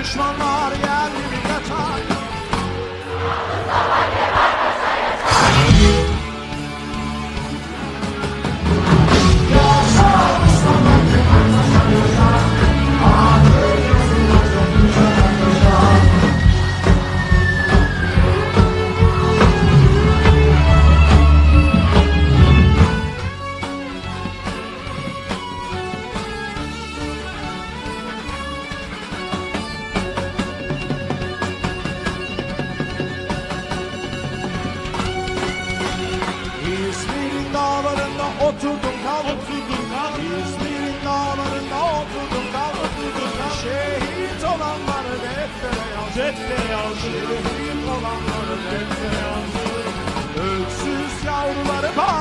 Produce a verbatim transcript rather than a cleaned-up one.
düşmanlar geldi mi kaçar. İzmir'in dağlarında oturdum kaldım, oturdum kaldım. İzmir'in dağlarında oturdum kaldım, oturdum kaldım. Şehit olanları deftere yaz, deftere yaz. Şehit olanları deftere yaz. Öksüz yavruları bağ